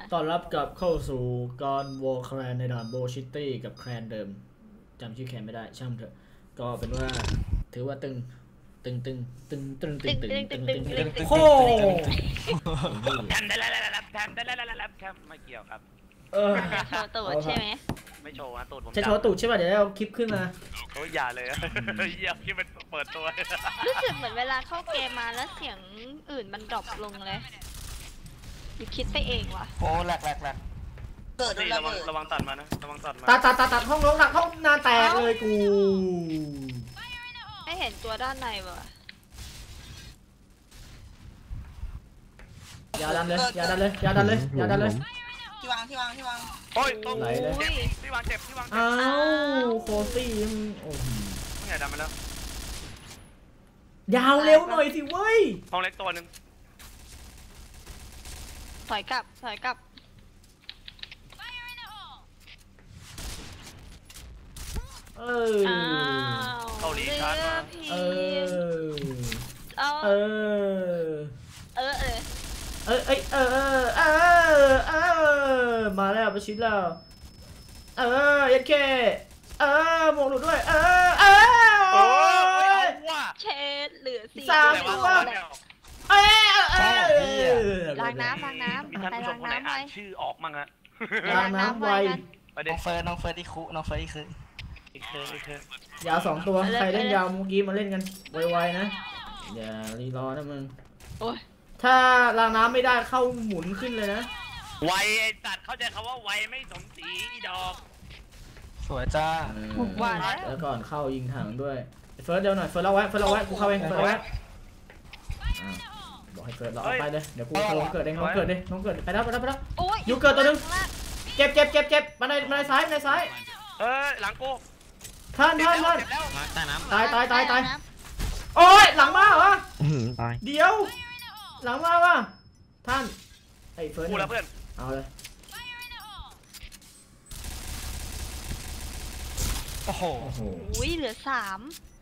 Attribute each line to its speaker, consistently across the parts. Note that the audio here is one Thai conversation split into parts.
Speaker 1: ตอนรับกลับเข้าสู่การวอลแคลนในด่านโบชิตี้กับแคลนเดิมจำชื่อแคลนไม่ได้ช่างเถอะก็เป็นว่าถือว่าตึงโค้
Speaker 2: แทมได้แล้วแทมได้แล้วแทมไม่เกี่ยวครับ
Speaker 3: โชว์ตูดใช่ไหม
Speaker 2: ไม่โชว์นะตูดผม
Speaker 1: จะโชว์ตูดใช่ป่ะเดี๋ยวเอาคลิปขึ้นมา
Speaker 2: โอ้ยอย่าเลยอย่าคิดเป็นเปิดตัว
Speaker 3: รู้สึกเหมือนเวลาเข้าเกมมาแล้วเสียงอื่นมันดรอปลงเลยหรือคิดไปเองวะ
Speaker 4: โอ้แหลก
Speaker 2: เกิดระวังตัดมานะระวังตัดมา
Speaker 1: ตัดห้องน้องหนักห้องนาแตกเลยกู
Speaker 3: ไม่เห็นตัวด้านในวะ
Speaker 1: อย่าดันเลย
Speaker 4: ที่วาง
Speaker 2: โอ้ยตรงที่วางเจ็บ
Speaker 1: อ้าวโคซี่โอ้โห
Speaker 2: ไม่ใหญ่ดันมาแล้ว
Speaker 1: ยาวเร็วหน่อยสิเว้ย
Speaker 2: ห้องเล็กตัวนึง
Speaker 3: ถอยกลับ
Speaker 2: เกาหลีชาร์จมา
Speaker 1: มาแล้วไปชิ้นแล้วยัดแค่มองหนูด้วย
Speaker 3: เช็ดเหลือ
Speaker 1: 3 ตัว
Speaker 3: ล้างน้ำ
Speaker 2: มีท่านผู้ชมคนไหนอ่านชื่อออกมั้งฮะ
Speaker 1: ล้างน้ำไว
Speaker 4: น้องเฟิร์สที่คุน้องเฟิร์สที่คือ
Speaker 2: อีกเธ
Speaker 1: อยาว2 ตัวใครเล่นยาวเมื่อกี้มาเล่นกันไวๆนะอย่ารีรอนะมึงถ้าล้างน้ำไม่ได้เข้าหมุนขึ้นเลยนะ
Speaker 2: ไวไอ้สัตว์เข้าใจคำว่าไวไม่สมศรีอีดอก
Speaker 4: สวยจ้า
Speaker 3: ว่า
Speaker 1: แล้วก่อนเข้ายิงถังด้วยเฟิร์สเดี๋ยวหน่อยเฟิร์สเราไว้กูเข้าเองเฟิร์สไว้บอกให้เฟิร์สเราเอาไปเลยเดี๋ยวกูลงเกิดเองลงเกิดไปแล้วยูเกิดตัวนึงเก็บมาในซ้าย
Speaker 2: หลังกู
Speaker 1: ท่านตายโอ้ยหลังมาเหรอเดี๋ยวหลังมาวะท่านไอ้เฟิร์ส
Speaker 2: กูแล้วเพื่อน
Speaker 1: เอาเลย
Speaker 4: โอ้โห
Speaker 3: เหลือ3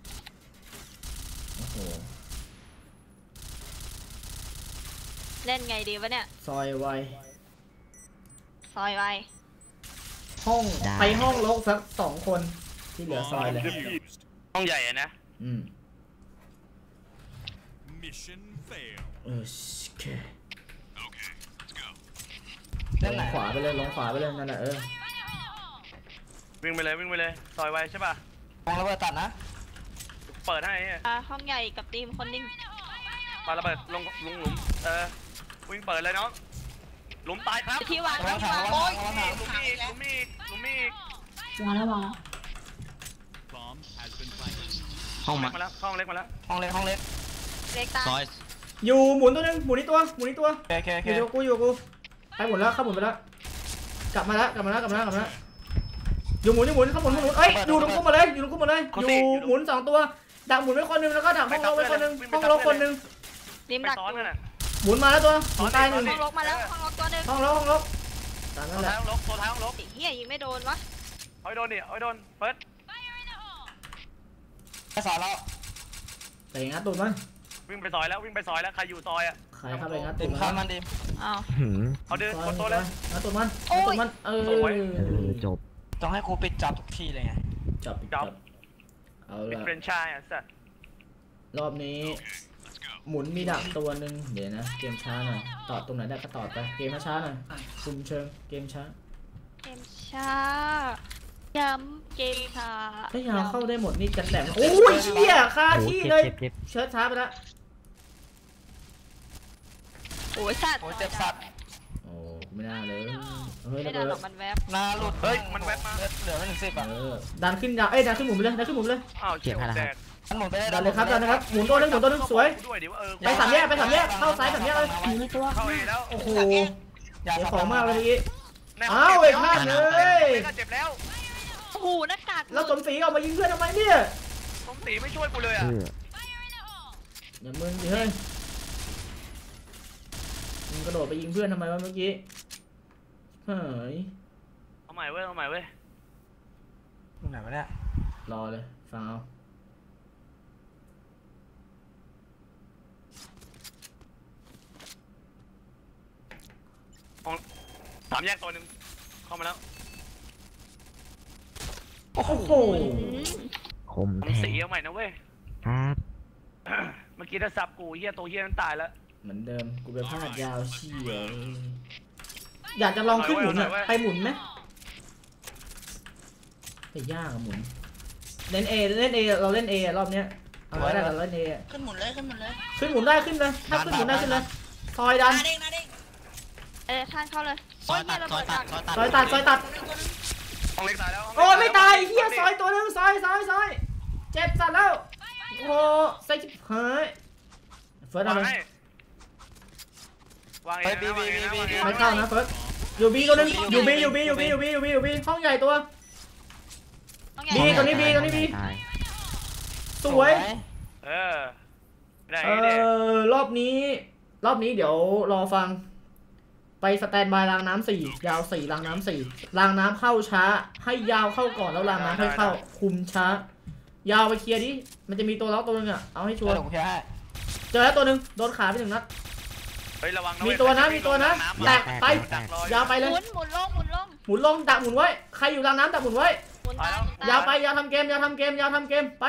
Speaker 3: เล่นไงดีวะเนี่ย
Speaker 1: ซอยไว
Speaker 3: ห้
Speaker 1: องไปห้องลกสัก2 คนที่เหลือซอยเลย
Speaker 2: ห้องใหญ่นะ
Speaker 1: โอเคลงขวาไปเลยนั่นแหละ
Speaker 2: วิ่งไปเลยซอยไวใช่ป่ะ
Speaker 4: วางระเบิดตัดนะ
Speaker 2: เปิดให้
Speaker 3: ห้องใหญ่กับทีมคนนึง
Speaker 2: ปาระเบิดลงหลุมวิ่งเปิดเลยเนาะหลุมตายครับ
Speaker 3: ที่วาง
Speaker 2: โอ้ยหลุมมี
Speaker 3: วางแล้ว
Speaker 2: ห้องมาแล้วห้องเล็กมาแล้ว
Speaker 4: ห้องเล็ก
Speaker 3: ตาย
Speaker 1: อยู่หมุนตัวนึงหมุนนี่ตัว
Speaker 4: อยู่
Speaker 1: กูไปหมุนแล้วเข้าหมุนไปแล้วกลับมาแล้วอยู่หมุนเข้าหมุนเอ้ยอยู่ตรงกูมาเลยอยู่หมุน2 ตัวดักหมุนไว้คนนึงแล้วก็ดักห้องลกไว้คนนึงห้องลกคนนึง
Speaker 3: ริมดัก
Speaker 1: หมุนมาแล้วตัวตาย1
Speaker 3: ห้องลกมาแล้วห้องลกตัวนึง
Speaker 1: ห้องลกตามนั่นแหละ
Speaker 2: ตัวท้ายห้องลก
Speaker 3: เฮียยิงไม่โดนวะ
Speaker 2: เอาโดนดิเอาโดนเปิด
Speaker 4: ไปสอนแล้ว
Speaker 1: ไปงัดตูดมัน
Speaker 2: วิ่งไปซอยแล้วใครอยู่ซอย
Speaker 1: ใครเข้าไปงัดตูด
Speaker 4: มันดิ
Speaker 2: เอาเดินกดตัวเลย
Speaker 1: งัดตูดมันจบ
Speaker 4: ต้องให้ครูปิดจับทุกทีเลยไง
Speaker 1: จับเอาละ
Speaker 2: เป็นชายสัตว์
Speaker 1: รอบนี้หมุนมีดักตัวนึงเดี๋ยวนะเกมช้าหน่อยตอดตรงไหนได้ก็ตอดไปเกมช้าหน่อยคุมเชิงเกมช้า
Speaker 3: ย้ำเกมช้า
Speaker 1: ถ้ายาวเข้าได้หมดนี่จะแหลมโอ้ยเหี้ยคาที่เลยเชิดช้าไปแล้ว
Speaker 3: โอ้ยสัตว์
Speaker 4: เจ็บสัตว์
Speaker 1: โอ้ไม่น่าเลย
Speaker 3: ไม่ได้หรอกมันแวบ
Speaker 4: นาหลุด
Speaker 2: มันแวบมา
Speaker 4: เหลือไม่ถึง10
Speaker 1: ดันขึ้นยาวดันขึ้นหมุนไปเลย
Speaker 2: อ้าว
Speaker 4: เจ็บอะไร
Speaker 1: ดันเลยครับหมุนตัวนึงสวยไป3 แยกเข้าซ้าย3 แยกเลยโอ้โหอย่าของมากเลยเมื่อกี้อ้าวไอ้พลาดเลย
Speaker 2: เจ็บแล้ว
Speaker 3: โอ้โหหน้ากาก
Speaker 1: แล้วสมศรีออกมายิงเพื่อนทำไมเนี่ย
Speaker 2: สมศรีไม่ช่วยกูเลย
Speaker 1: อย่ามึงดิเฮ้ยมึงกระโดดไปยิงเพื่อนทำไมวะเมื่อกี้เฮ้ย
Speaker 2: เอาใหม่เว้ยตรงไหน
Speaker 4: วะเนี่ย
Speaker 1: รอเลยฟังเอา
Speaker 2: 3แยกตัวหนึ่งเข้ามาแล้ว
Speaker 1: โอ้โห
Speaker 5: คม
Speaker 2: ต้อง
Speaker 5: แท
Speaker 2: สี
Speaker 5: ง
Speaker 2: เอาใหม่นะเว้ย
Speaker 5: ครับ
Speaker 2: เมื่อกี้ถ้าซับกูเฮียตัวเฮียนั้นตายแล้ว
Speaker 1: เหมือนเดิมกูไปพลาดยาวเชี่ยอยากจะลองขึ้นหมุนอ่ะไปหมุนไหมแต่ยากอะหมุนเล่นเอเราเล่นเอรอบเนี้ยเอาไว้ได้เราเล่นเอ
Speaker 6: ขึ้นหมุนเลยขึ้นหมุนเลย
Speaker 1: ขึ้นหมุนได้ขึ้นเลยถ้าขึ้นหมุนได้ขึ้นเลยซอยดัน
Speaker 6: นาเด้งนาเด้ง
Speaker 3: ท่านเข้าเลย
Speaker 4: ซอยตัด
Speaker 3: โ
Speaker 4: ซอยตัด
Speaker 1: ซอยตัด
Speaker 2: ห้องเล็กตายแล้ว
Speaker 1: โอ้ยไม่ตายเฮียซอยตัวนึงซอยเจ็บสัตว์แล้วโอ้ใส่ชิบหายเฟิร์ส
Speaker 2: วา
Speaker 1: เอา
Speaker 2: ง
Speaker 1: เลย
Speaker 2: ให้วางเองนะวางเองนะวางเอง
Speaker 1: ไม่
Speaker 2: นะ
Speaker 1: เข้านะเฟิร์สอยู่บีตัวนึงอยู่บีห้องใหญ่ตัว
Speaker 3: ต้องใหญ่
Speaker 1: บีตัวนี้บี
Speaker 5: ตาย
Speaker 1: สวย
Speaker 2: เออได้
Speaker 1: รอบนี้เดี๋ยวรอฟังไปสแตนบายรางน้ำ4ยาว4รางน้ำ4รางน้ำเข้าช้าให้ยาวเข้าก่อนแล้วรางน้ำให้เข้าคุมช้ายาวไปเคลียร์ดิมันจะมีตัวล็อกตัวนึงอ่ะเอาให้ชัวร์
Speaker 4: เดี๋ยวกูแค่ให้
Speaker 1: เจอแล้วตัวนึงโดนขาไป1 นัด
Speaker 2: เฮ้ยระวัง
Speaker 1: มีตัวนะแตกไปยาวไปเลย
Speaker 3: หมุนลง
Speaker 1: หมุนลงดักหมุนไว้ใครอยู่รางน้ำดักหมุนไว้
Speaker 3: หมุนตาม
Speaker 1: ยาวไปยาวทำเกมไป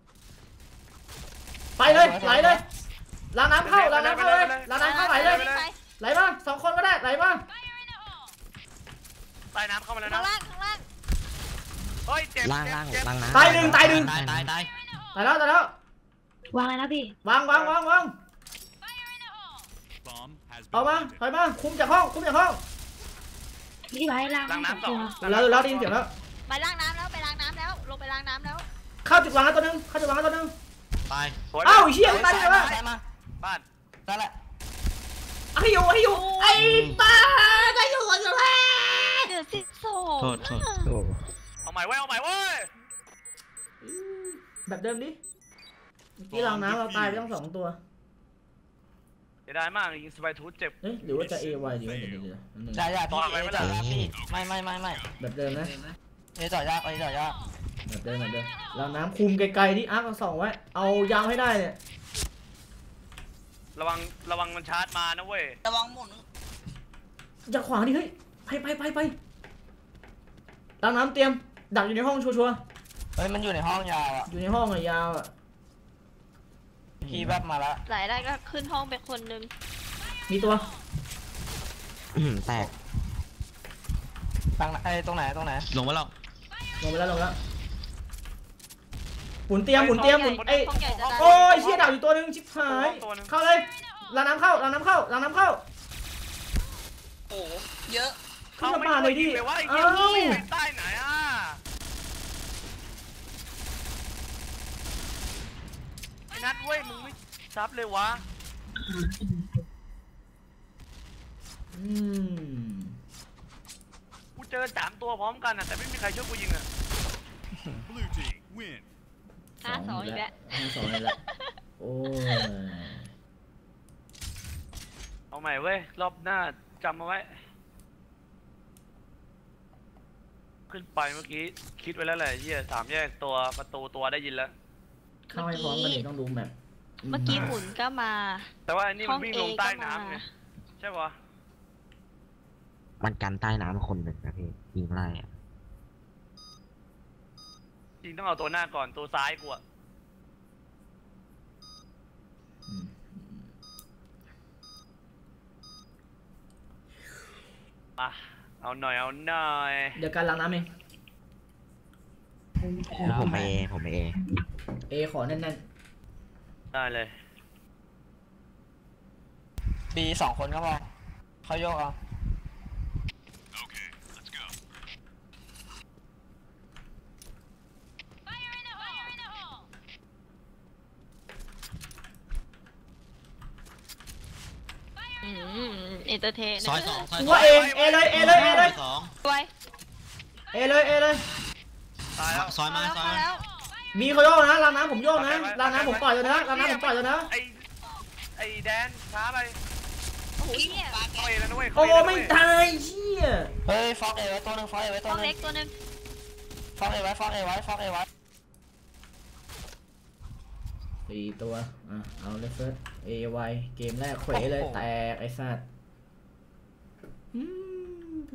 Speaker 1: เลยไหลเลยรางน้ำเข้ารางน้ำเข้าเลยรางน้ำเข้าไหลเลยไหลมา2 คนก็ได้ไหลมา
Speaker 2: ใต้น้ำเข้ามาแล้ว
Speaker 3: ข้า
Speaker 2: นะ
Speaker 3: งล่าง
Speaker 2: เฮ้ยเจ็บ
Speaker 5: ล่างนะ
Speaker 1: ตายหนึ่ง
Speaker 4: ตาย
Speaker 1: แล้ว
Speaker 3: วางเลยนะพี่
Speaker 1: วางเอามาถอยมาคุมจากห้อง
Speaker 3: พี่ไว้ล่าง
Speaker 2: ล้างน้ำต่อ
Speaker 1: แล้วได้ยินเสียงแล้ว
Speaker 3: ไปล้างน้ำแล้วลงไปล้างน้ำแล้ว
Speaker 1: เข้าจุดวางแล้วตัวนึง
Speaker 4: ตาย
Speaker 1: อ้าวเชี่ยตายเลยวะ
Speaker 4: ได้มา
Speaker 2: บ้าน
Speaker 4: ได้แหละ
Speaker 1: ให้อยู่ไอ้ป้าได้อยู่
Speaker 3: เดือด12
Speaker 5: โอ้
Speaker 2: เอาใหม่เว้ย
Speaker 1: แบบเดิมดิที่รางน้ำเราตายไปต้อง2 ตัว
Speaker 2: เสียดายมากยิงสไปทูธเจ็บ
Speaker 1: เอ๊ะหรือว่าจะ AY ดีวะเดี๋ยว
Speaker 4: ใช่ใช่พี่เอจ่อยากพี่ไม่
Speaker 1: แบบเดิมนะ
Speaker 4: เอจ่อยากเอจ่อยาก
Speaker 1: แบบเดิมรางน้ำคุมไกลๆที่อาร์คเอา2ไว้เอายาวให้ได้เนี่ย
Speaker 2: ระวังมันชาร์จมานะเว้ย
Speaker 6: ระวังหมุน
Speaker 1: จะขวางดิเฮ้ยไปรางน้ำเตรียมดักอยู่ในห้องชัวร์
Speaker 4: เฮ้ยมันอยู่ในห้องยาวอ่ะ
Speaker 1: อยู่ในห้องอะยาวอะ
Speaker 4: พี่แวบมาแล้ว
Speaker 3: ไหลได้ก็ขึ้นห้องไปคนนึง
Speaker 1: มีตัว
Speaker 5: แตก
Speaker 4: ตรงไหน
Speaker 5: ลงมาแล้ว
Speaker 1: ลงไปแล้วหมุนเตรียมไอ้
Speaker 3: ห้องใหญ่จะได้
Speaker 1: โอ้ยเชี่ยดักอยู่ตัวนึงชิบหายเข้าเลยรางน้ำเข้า
Speaker 6: โอ้เยอะ
Speaker 1: เข้ามาเลยดิ
Speaker 2: เลยว่าไอ้
Speaker 1: เอ้
Speaker 2: เหี้ย
Speaker 1: า
Speaker 2: ไปใต้ไหนอ่ะไอ้นัทเว้ยมึงไม่ซับเลยวะ กูเจอ3 ตัวพร้อมกันอ่ะแต่ไม่มีใครช่วยกูยิงอ่ะ
Speaker 3: 5-2อีกแล้ว
Speaker 1: 5-2อีกแล้วโอ้ย
Speaker 2: เอาใหม่เว้ยรอบหน้าจำเอาไว้ ขึ้นไปเมื่อกี้คิดไว้แล้วแหละเหี้ย3 แยกตัวประตูตัวได้ยินแล้ว
Speaker 1: เข้าให้พร้อมกันดิต้องดูแมป
Speaker 3: เมื่อกี้หมุนก็มา
Speaker 2: แต่ว่าอันนี้
Speaker 3: ห้
Speaker 2: มั
Speaker 3: อน ง
Speaker 2: วิ่ง
Speaker 3: เอ
Speaker 2: ลง
Speaker 3: ก็
Speaker 2: ใต้
Speaker 3: มา
Speaker 2: น้ำไงใช่ปะ
Speaker 5: มันกันใต้น้ำคนหนึ่งนะพี่ยิงไล่อะ
Speaker 2: จริงต้องเอาตัวหน้าก่อนตัวซ้ายกูอะมาเอาหน่อย
Speaker 1: เดี๋ยวการล้างน้ำเอง
Speaker 5: ผมเอ
Speaker 1: เอขอแน่น
Speaker 2: ได้เลย
Speaker 4: บี2 คนก็พอเขาโยกเอา
Speaker 3: เอนเตอร์เทน
Speaker 1: ๆกูว่าเอเลย
Speaker 3: ไว้
Speaker 1: เลย
Speaker 2: ตายแล้ว
Speaker 3: ซอยมาแล้ว
Speaker 1: มีเขาโยกนะล้างน้ำผมโยกนะล้างน้ำผมปล่อยแล้วนะ
Speaker 2: ไอ้แดนช้าไป
Speaker 3: โอ้โหเนี่ย
Speaker 2: เข้าเอแล้วนะเว้ย
Speaker 1: โอ้ไม่ตายเชี่ย
Speaker 4: เฮ้ยฟอกเอไว้ตัวนึง
Speaker 3: ห้องเล็กตัวนึง
Speaker 4: ฟอกเอไว้
Speaker 1: 4 ตัวเอาเลยเฟิร์ส AY เกมแรกเขวเลยแตกไอ้สัตว์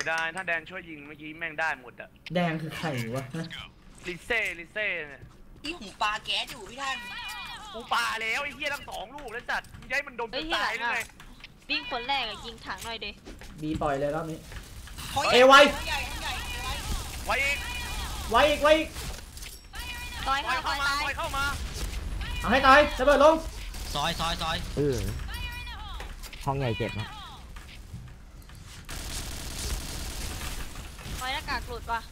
Speaker 2: ได้ถ้าแดนช่วยยิงเมื่อกี้แม่งได้หมดอะ
Speaker 1: แดงคือใครวะฮะ
Speaker 2: ลิเซ่เนี่ย
Speaker 6: ที่หูปลาแก๊สอยู่พี่ท่าน
Speaker 2: กูปาแล้วไอ้เหี้ยทั้ง2 ลูกแล้วจัดมึงย้ายมันโดน
Speaker 3: เฮ้ย
Speaker 2: กู
Speaker 3: ที่ห
Speaker 2: ตา
Speaker 3: ลั
Speaker 2: ย
Speaker 3: ง
Speaker 2: ได้
Speaker 3: อ่ะ
Speaker 2: ไง
Speaker 3: วิ่งคนแรกอะยิงถังหน่อยดิ
Speaker 1: บีปล่อยเลยรอบนี้
Speaker 6: เขา
Speaker 1: เอไว
Speaker 6: ใหญ่ใหญ่ไว้
Speaker 2: ไว้อีก
Speaker 1: ไว้อีกไว้อีก
Speaker 3: ซอย
Speaker 2: ปล่
Speaker 3: เข้า
Speaker 2: อย
Speaker 3: ซ
Speaker 2: เข้า
Speaker 3: อย
Speaker 2: มา
Speaker 3: ตาย
Speaker 2: ปล่อยเข้ามา
Speaker 1: เอาให้ตายระเบิดลง
Speaker 7: ซอย
Speaker 5: ห้องใหญ่เจ็บนะ
Speaker 3: ซอยหน้ากากหลุดว่ะ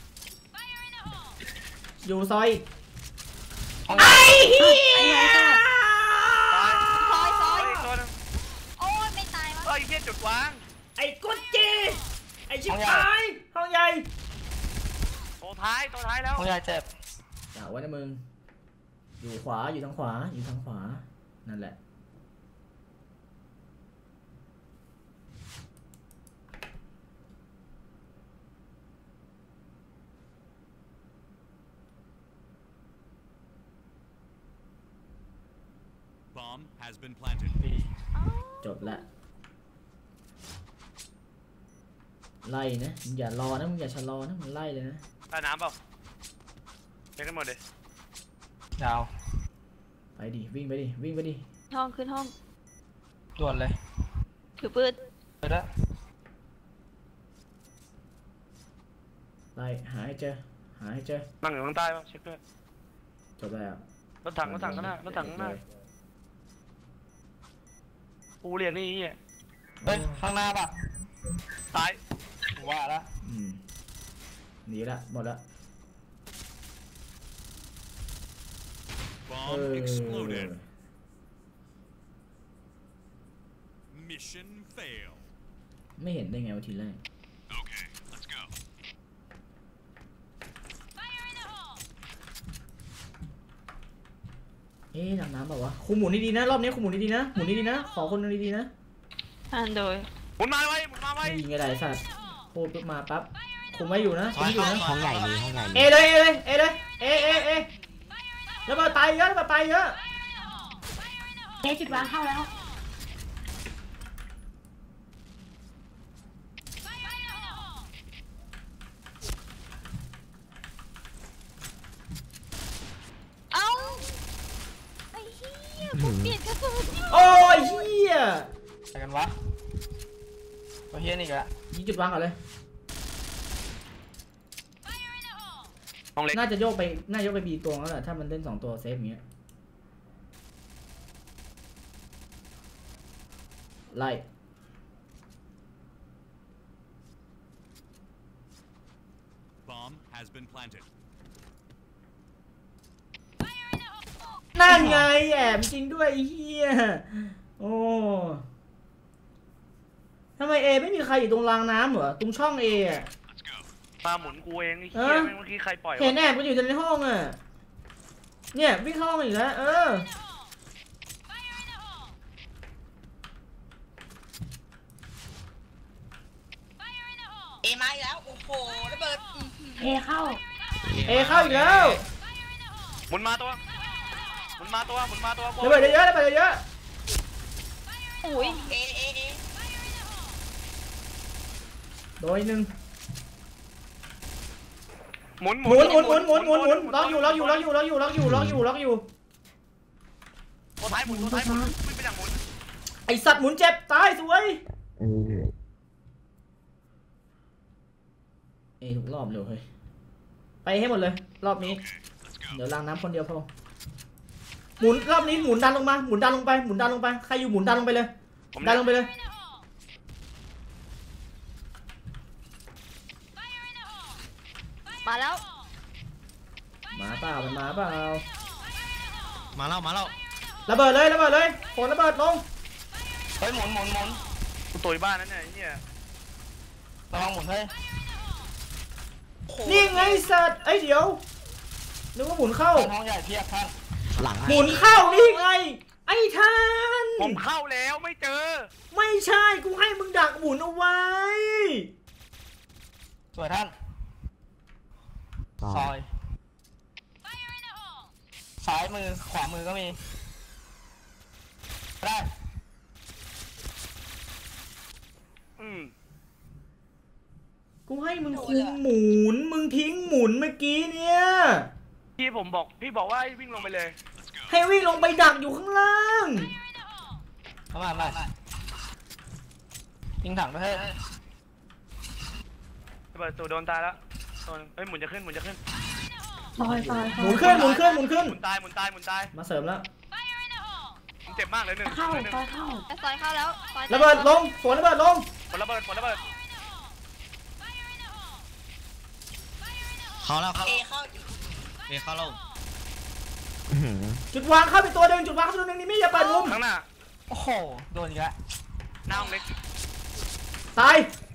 Speaker 1: อยู่ซอย
Speaker 4: ห้อง
Speaker 1: ไอ้เหี้ย
Speaker 2: ตาย
Speaker 3: ซอย
Speaker 2: เฮ้ยอีกตัวหนึง
Speaker 3: โอ้ยไม่ตายวะ
Speaker 2: เฮ้ยเหี้ยจุดวาง
Speaker 1: ไอ้กุญจีไอ้ชิบหายห้องใหญ่
Speaker 2: ตัวท้ายแล้ว
Speaker 4: ห้องใหญ่เจ็บ
Speaker 1: อย่าไว้นะมึงอยู่ขวาอยู่ทางขวาอยู่ทางขวานั่นแหละ
Speaker 8: Bomb has been planted.
Speaker 1: จบละไล่นะมึงอย่ารอนะมึงอย่าชะลอนะมึงไล่เลยนะ
Speaker 2: ใต้น้ำเปล่าเช็คกันหมดเลย
Speaker 4: ยาว
Speaker 1: ไปดิวิ่งไปดิวิ่งไปดิ
Speaker 3: ห้องขึ้นห้อง
Speaker 4: ด่วนเลย
Speaker 3: ถือปืน
Speaker 4: ไปแล้ว
Speaker 1: ไล่หาให้เจอหาให้เจอ
Speaker 2: นั่งอยู่ข้างใต้ป่ะเช็คด้วย
Speaker 1: จบแล้ว
Speaker 2: รถถังข้างหน้ารถถังข้างหน้ากูเรียกนี่เหี้ย
Speaker 4: เฮ้ยข้างหน้าป่ะ
Speaker 2: ตาย
Speaker 4: ว่าแล้ว
Speaker 1: หนีละหมดละ
Speaker 8: Bomb exploded. Mission fail.
Speaker 1: ไม่เห็นได้ไงวะทีแรก
Speaker 8: Okay, let's go.
Speaker 1: เอ๊ะหลังน้ำแบบวะคุมหมุนดีๆนะรอบนี้คุมหมุนดีๆนะหมุนดีๆนะขอคนหนึงดีๆนะ
Speaker 3: อ่านโดย
Speaker 2: หมุนมาไว้
Speaker 1: ยิงไงได้สัตว์โคตรปุ๊บมาปั๊บคุมไว้อยู่นะคุมอยู่นะ
Speaker 5: ห้องใหญ่มีห้องใหญ่มี
Speaker 1: เอเลยเอแล้วมาตายเยอะแล้วมาตายเยอะ
Speaker 3: เอจุดวางเข้าแล้ว เอ้าไอ้เหี้ยผมเปลี่ยนกระสุนอยู่
Speaker 1: โอ้ยเฮีย
Speaker 4: ไปกันวะตัวเฮียนี่อีกแล้ว
Speaker 1: ยิงจุดวางก่อนเลย
Speaker 2: ห้องเล็ก
Speaker 1: น่าจะโยกไปบีตัวแล้วแหละถ้ามันเล่น2 ตัวเซฟอย่างเงี้ยไล่
Speaker 8: Bomb has been planted.
Speaker 1: นั่นไงแอบจริงด้วยไอ้เฮียโอ้ทำไมเอไม่มีใครอยู่ตรงรางน้ำเหรอตรงช่องเออะ
Speaker 2: มาหมุนกูเองไอ้เหี้ยเมื่อกี้ใครปล่อยวะ
Speaker 1: เห็นแอบมันอยู่ในห้องอ่ะเนี่ยวิ่งเข้าห้องอีกแล้ว
Speaker 6: เอมาอีกแล้วโอ้โหระเบิด
Speaker 1: เอเข้าอีกแล้ว
Speaker 2: หมุนมาตัวบน
Speaker 1: ระเบิดเยอะ
Speaker 3: อุ้ย
Speaker 6: เอ
Speaker 1: โดยหนึ่ง
Speaker 2: หมุน
Speaker 1: หมุนล็อกอยู่
Speaker 2: ตัวท้ายหมุนไม่เป็นอย่างหมุน
Speaker 1: ไอสัตว์หมุนเจ็บตายสวย
Speaker 5: เออ
Speaker 1: เอทุกรอบเลยเฮ้ยไปให้หมดเลยรอบนี้เดี๋ยวล้างน้ำคนเดียวพอหมุนรอบนี้หมุนดันลงมาหมุนดันลงไปใครอยู่หมุนดันลงไปเลยดันลงไปเลย
Speaker 3: มาแล้ว
Speaker 1: มาเปล่ามันมาเปล่า
Speaker 7: มาแล้ว
Speaker 1: ระเบิดเลยฝนระเบิดลง
Speaker 4: เฮ้ยหมุน
Speaker 2: กูตัวบ้านนั่นเนี่ยไอ้เหี้ย
Speaker 4: ระวังหมุนเฮ้ย
Speaker 1: นี่ไงสัตว์ไอ้เดี๋ยวนึกว่าหมุนเข้า
Speaker 4: ห้องใหญ่เพียบท่าน
Speaker 5: หลัง
Speaker 1: หมุนเข้านี่ไงไอ้ท่าน
Speaker 2: ผมเข้าแล้วไม่เจอ
Speaker 1: ไม่ใช่กูให้มึงดักหมุนเอาไว้
Speaker 4: สวยท่าน ซอย ซ้ายมือขวามือก็มีได้
Speaker 1: กูให้มึงคุมหมุนมึงทิ้งหมุนเมื่อกี้เนี่ย
Speaker 2: พี่บอกว่าให้วิ่งลงไปเลย
Speaker 1: ให้วิ่งลงไปดักอยู่ข้างล่าง
Speaker 4: เข้ามายิงถังด้วยเฮ้ย
Speaker 2: ระเบิดตูโดนตายแล้วโดนเฮ้ยหมุนจะขึ้น
Speaker 1: หมุนขึ้น
Speaker 2: หมุนตาย
Speaker 1: มาเสริมแล้ว
Speaker 2: มันเจ็บมากเลยหนึ่ง
Speaker 3: แต่ซอยเข้าแล้วซอย
Speaker 1: ระเบิดลงสวนระเบิดลง
Speaker 2: ผลระเบิด
Speaker 7: เขาแล้วครับ
Speaker 6: เอเข้า
Speaker 7: เอเข้าแล้ว
Speaker 5: อื้อหือ
Speaker 1: จุดวางเข้าไปตัวหนึ่งจุดวางเข้าไปตัวหนึ่งนี่ไม่อย่าเปิดมุม
Speaker 2: ข้างหน้า
Speaker 4: โอ้โหโดนอีกแล้ว
Speaker 2: หน้าห้องเล็ก
Speaker 1: ตาย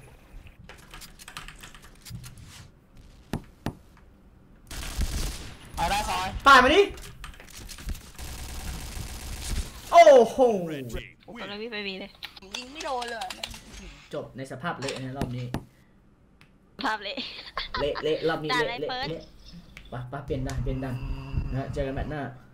Speaker 4: เอาได้ซอย
Speaker 1: ป่ายมาดิโอ้โห
Speaker 8: Red team
Speaker 3: ตอน
Speaker 8: win.
Speaker 3: นี้ไม่มีเลย
Speaker 6: ยิงไม่โดนเลย
Speaker 1: จบในสภาพเละในรอบนี้
Speaker 3: ภาพเละ
Speaker 1: เละรอบนี้
Speaker 3: ด่า
Speaker 1: เละ
Speaker 3: อะไรเฟิร์ส
Speaker 1: ไปเปลี่ยนดันนะเจอกันแมตช์หน้า